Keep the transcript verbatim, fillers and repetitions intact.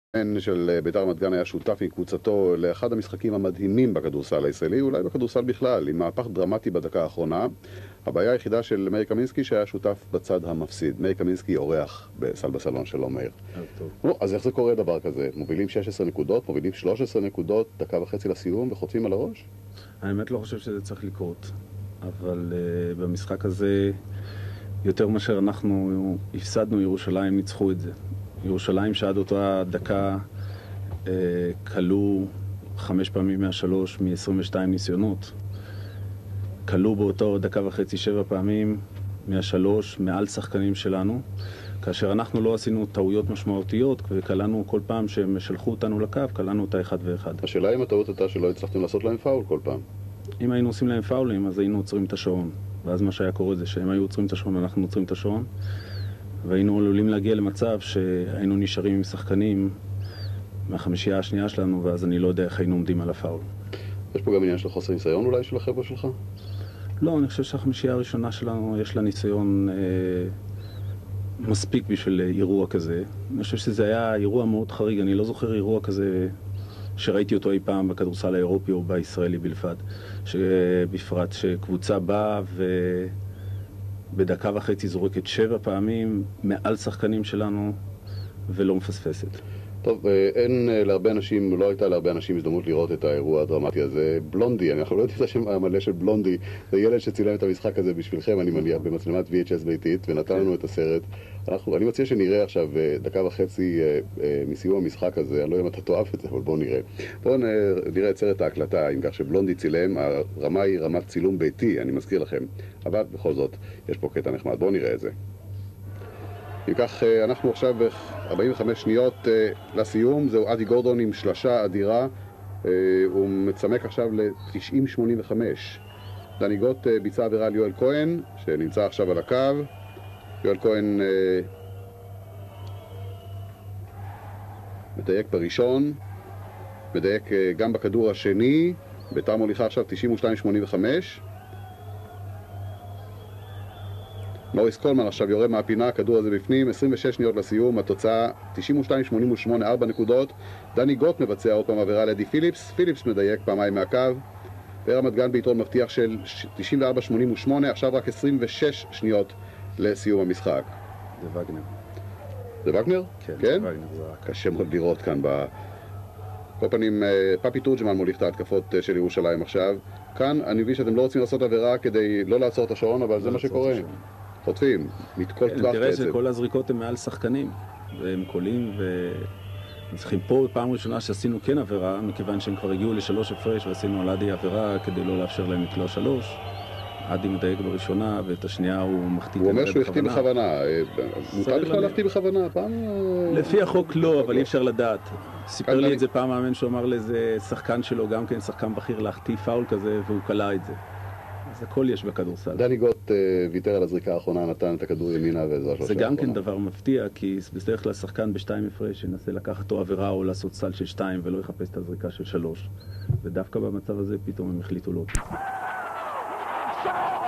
המאמן של בית"ר רמת גן היה שותף עם קבוצתו לאחד המשחקים המדהימים בכדורסל הישראלי, אולי בכדורסל בכלל, עם מהפך דרמטי בדקה האחרונה. הבעיה היחידה של מאיר קמינסקי שהיה שותף בצד המפסיד. מאיר קמינסקי אורח בסל בסלון, שלום מאיר. נו, אז איך זה קורה דבר כזה? מובילים שש עשרה נקודות, מובילים שלוש עשרה נקודות, דקה וחצי לסיום וחוטפים על הראש? האמת לא חושב שזה צריך לקרות, אבל uh, במשחק הזה יותר מאשר אנחנו הפסדנו, ירושלים ניצחו את זה. ירושלים שעד אותה דקה uh, קלו חמש פעמים מהשלוש מ-עשרים ושתיים ניסיונות. קלו באותו דקה וחצי שבע פעמים מהשלוש מעל שחקנים שלנו, כאשר אנחנו לא עשינו טעויות משמעותיות וקלענו כל פעם שהם שלחו אותנו לקו, קלענו אותה אחד ואחד. השאלה אם הטעות הייתה שלא הצלחתם לעשות להם פאול כל פעם. אם היינו עושים להם פאולים אז היינו עוצרים את השעון, ואז מה שהיה קורה זה שהם היו עוצרים את השעון אנחנו עוצרים את השעון, והיינו עלולים להגיע למצב שהיינו נשארים עם שחקנים מהחמישייה השנייה שלנו, ואז אני לא יודע איך היינו עומדים על הפאול. יש פה גם עניין של חוסר ניסיון אולי של החבר'ה שלך? לא, אני חושב שהחמישייה הראשונה שלנו יש לה ניסיון אה, מספיק בשביל אירוע כזה. אני חושב שזה היה אירוע מאוד חריג, אני לא זוכר אירוע כזה שראיתי אותו אי פעם בכדורסל האירופי או בישראלי בלבד. שבפרט שקבוצה באה ובדקה וחצי זורקת שבע פעמים מעל שחקנים שלנו ולא מפספסת. טוב, אין להרבה אנשים, לא הייתה להרבה אנשים הזדמנות לראות את האירוע הדרמטי הזה. בלונדי, אנחנו לא יודעים את השם המלא של בלונדי, זה ילד שצילם את המשחק הזה בשבילכם, אני מניח, במצלמת וי אייץ' אס ביתית, ונתן לנו את הסרט. אנחנו, אני מציע שנראה עכשיו דקה וחצי מסיום המשחק הזה, אני לא יודע אם אתה תאהב את זה, אבל בואו נראה. בואו נראה את סרט ההקלטה, עם כך שבלונדי צילם, הרמה היא רמת צילום ביתי, אני מזכיר לכם, אבל בכל זאת, יש פה קטע נחמד, בואו נראה את זה. אם כך, אנחנו עכשיו ב-ארבעים וחמש שניות לסיום, זהו אדי גורדון עם שלשה אדירה, הוא מצמק עכשיו ל-תשעים שמונים וחמש. דני גוט ביצע עבירה על יואל כהן, שנמצא עכשיו על הקו. יואל כהן מדייק בראשון, מדייק גם בכדור השני, בית"ר מוליכה עכשיו תשעים ושתיים שמונים וחמש. מוריס קולמן עכשיו יורה מהפינה, הכדור הזה בפנים, עשרים ושש שניות לסיום, התוצאה תשעים ושתיים שמונים ושמונה, ארבע נקודות. דני גוט מבצע עוד פעם עבירה לאדי פיליפס, פיליפס מדייק פעמיים מהקו, ורמת גן ביתרון מבטיח של תשעים וארבע שמונים ושמונה, עכשיו רק עשרים ושש שניות לסיום המשחק. זה וגנר. זה וגנר? כן, כן? זה וגנר, זה רק. קשה מאוד לראות כאן ב... כל פנים, פאפי תורג'מן מוליך את ההתקפות של ירושלים עכשיו. כאן אני מבין שאתם לא רוצים לעשות עבירה כדי לא לעצור את השעון, אבל זה מה שקורה. חוטפים, מכל טווח תראה בעצם. שכל הזריקות הן מעל שחקנים, והם קולים, וצריכים פה פעם ראשונה שעשינו כן עבירה, מכיוון שהם כבר הגיעו לשלוש הפרש, ועשינו על עדי עבירה כדי לא לאפשר להם לקלוע שלוש. עדי מדייק בראשונה, ואת השנייה הוא מחטיא הוא אומר שהוא החטיא בכוונה. מותר בכלל להחטיא בכוונה? פעם... לפי החוק לא, אבל אי אפשר לדעת. סיפר לי את זה פעם מאמן שאומר לאיזה שחקן שלו, גם כן שחקן בכיר, להחטיא פאול כזה, והוא קלע את זה. אז הכל יש בכדורסל. דני גוט ויתר על הזריקה האחרונה, נתן את הכדור ימינה וזו השלושה. זה גם כן דבר מפתיע, כי בדרך כלל שחקן בשתיים הפרש ינסה לקחת או עבירה או לעשות סל של שתיים ולא יחפש את הזריקה של שלוש. ודווקא במצב הזה פתאום הם החליטו לא.